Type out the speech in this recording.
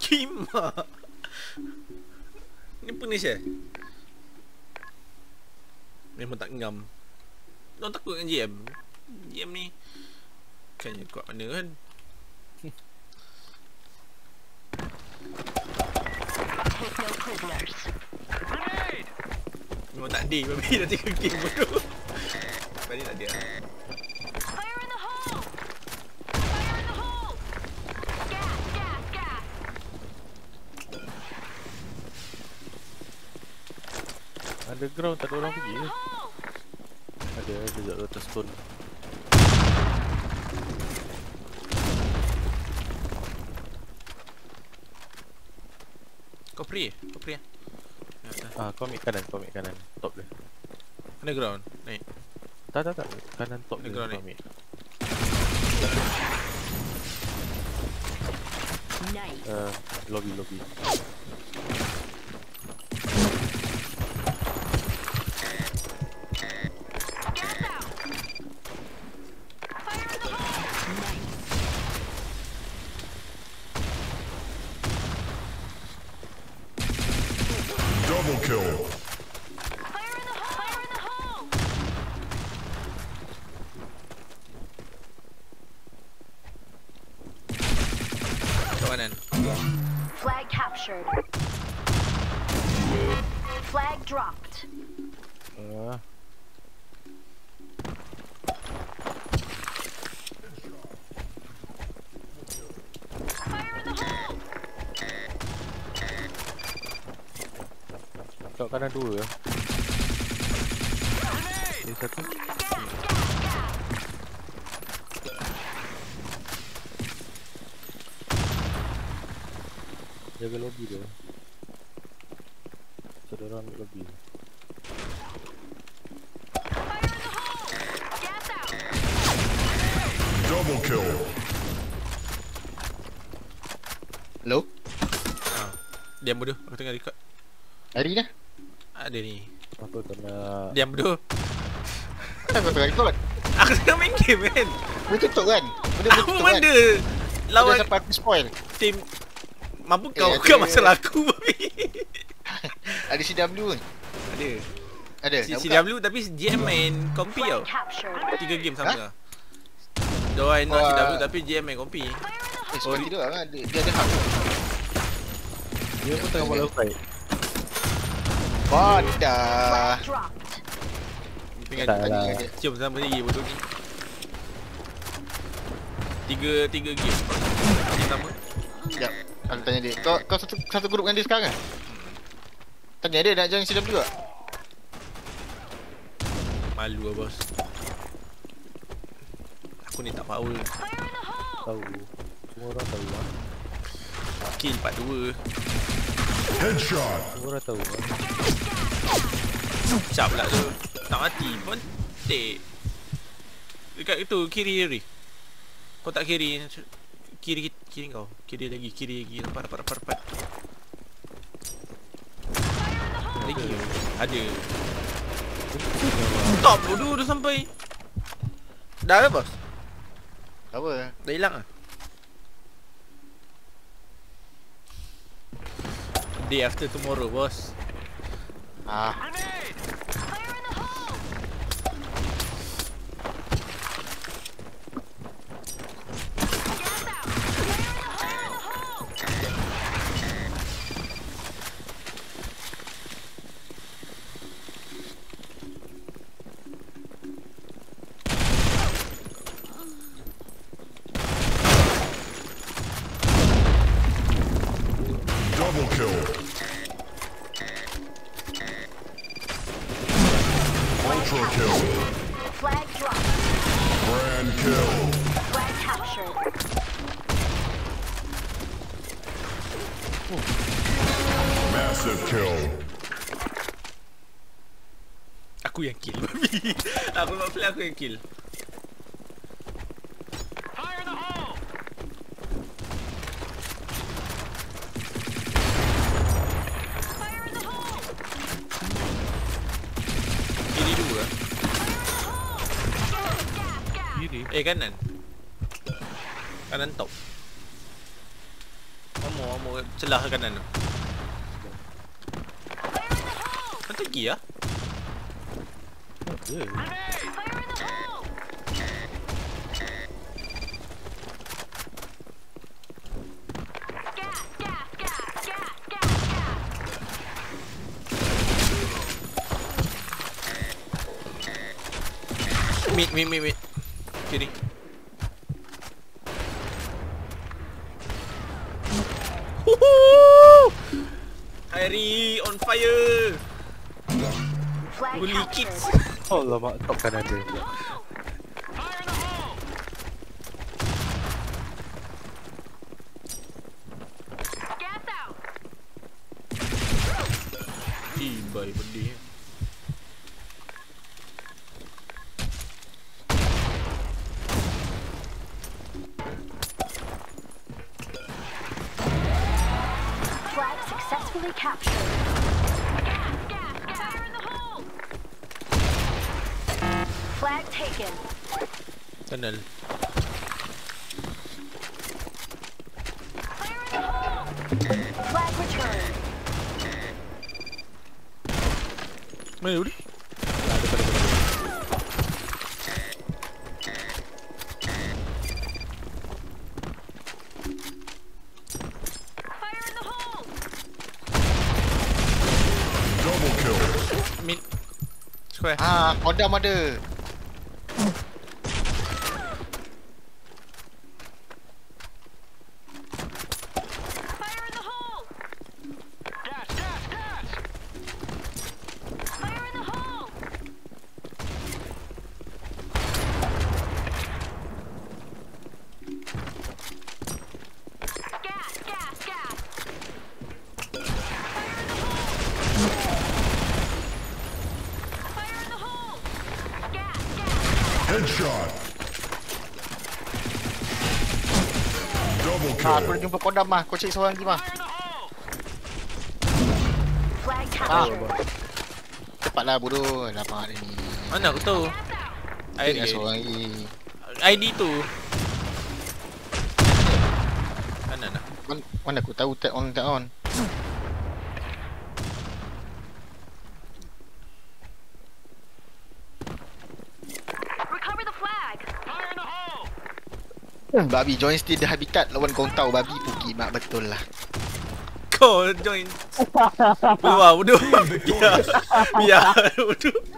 Kimak. Ni punish memang tak ngam. Orang takut dengan GM. GM ni kayaknya kuat mana kan. Memang tak ada babi dah 3 game bodoh. Tadi tak ada. Underground tak ada orang pergi ke? Ada kat atas stone. Kau free? Kau free Kau ambil kanan, top dia. Underground, naik. Tak, kanan top dia kau ambil. Nice. Lobby. Double kill. Kanan. Flag captured. Flag dropped. Kat kanan 2 ya. Ini satu. Jaga lobby dia. Saudara ambil lobby. Double kill. Hello? Diam bodoh, aku tengah record. Hari dah? Ada ni. Apa kau nak? Diam bodoh. Kenapa kau tengah record? Aku tengah main game kan. Boleh tutup kan? Boleh Apa tutup kan? benda? Lawan Dah sampai aku spoil. tim. Mampu kau ada. bukan masalah aku babi. Ada CW kan? Ada. Ada? Nak buka? CW tapi GM main kompi tau. Flag captured. 3 game sama lah. Doain nak Wah. CW tapi GM main kompi. Sebab tidak lah. Dia ada hak. Dia pun tengah buat love fight. Bodah. Flag dropped. Tengah Tak lah. cium sama lagi bodoh ni. 3 game. Game sama. Sekejap. Aku tanya dia. Kau satu grup dengan dia sekarang kan? Tanya dia nak join CW juga? Malu lah bos. Aku ni tak power. Tahu. Semua orang tahu lah. Kill 42. Headshot. Semua orang tahu lah. Cap pula tu. Tak mati pun. Dekat itu kiri. Kau tak kiri. Kiri kau. Kiri lagi. Rapat. Lagi. Ada. Top bodoh dah sampai. Dah ke bos? Apa? Dah hilang ah? Day after tomorrow bos. Double kill. Ultra kill. Flag dropped. Grand kill. Flag captured. Massive kill. Aku yang kill babi. Aku buat play aku yang kill. Kiri dua. Kiri. Kanan. Kanan top. One more. mau celah kanan tu. Mana pergi lah? Ya. Mid. Kiri. Woohoo! Harry on fire. Flag Bully captured. kids. Oh lama top kanan dia. Tibai pedih. Flag successfully captured. Flag taken. Tunnel. Flag returned. Mana dia? Double kill. Mid. Square. Ah, kodam ada. Headshot. Double Ah, aku dah kill. jumpa kodam mah. Kau cek seorang lagi mah. Flag Ah, captured. cepatlah bodoh. Lama dia ni. Mana aku tahu? Cek ID. seorang lagi. ID tu. Kanan lah. Mana aku tahu tag on. Recover the flag. Babi join still the habitat lawan kau tahu babi puki mak betul lah. Kau join. Wah, bodoh. Biar bodoh.